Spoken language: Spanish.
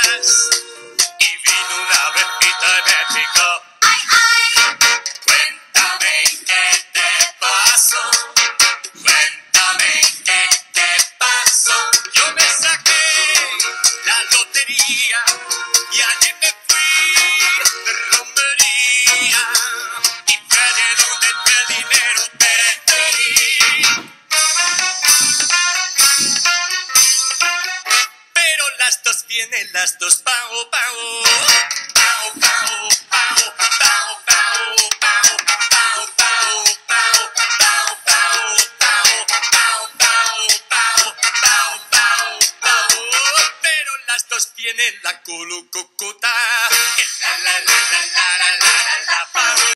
más. Y vino una abejita y me picó. ¡Ay, ay! Cuéntame qué te pasó. Cuéntame qué te pasó. Yo me saqué la lotería y allí me fui de romería. Y fue de donde el dinero te pedí. Pero las dos vienen, las dos van.